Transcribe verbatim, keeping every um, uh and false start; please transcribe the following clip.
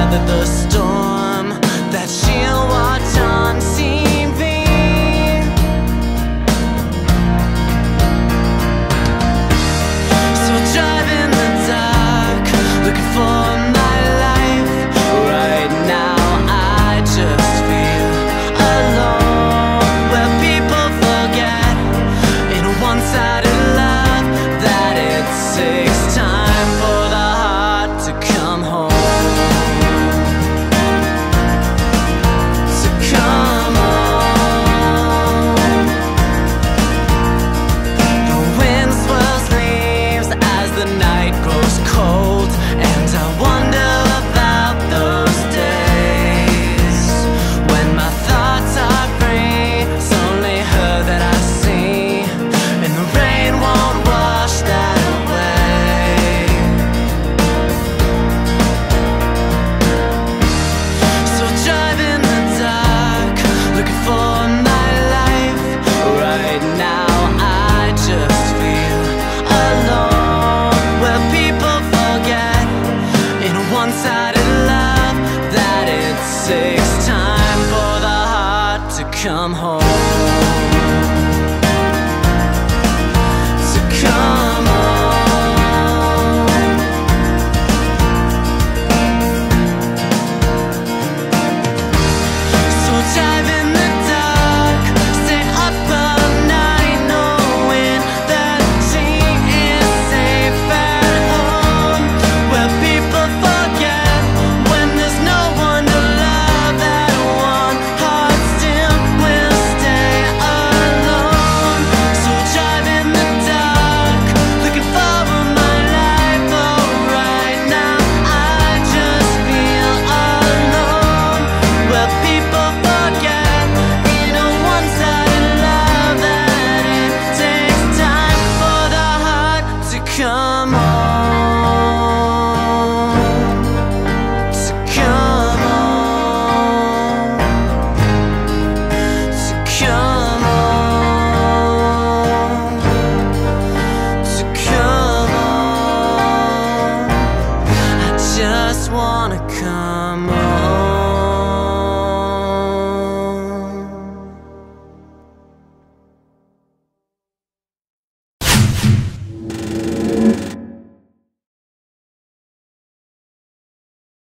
weather the storm that she'll watch on T V. So I drive in the dark, looking for my life. Right now I just feel alone, where people forget in a one-sided love that it takes time for the heart to come home. To come home. The wind swirls leaves as the night grows cold, and I wonder about those days when my thoughts are free. It's only her that I see, and the rain won't wash that away. So I drive in the dark, looking for my life. Right now I just feel alone, where people forget in a one-sided love that it takes time for the heart to come home. To come home. So I dive in the dark, stay up all night, knowing that she is safe at home, where people forget when there's no one to love, that one heart still will stay alone. So I drive in the dark, looking for my life. Oh, right now I just feel alone, where people forget in a one-sided love that it takes time for the heart to come home. To come home. To come home. To come home. I just wanna come home.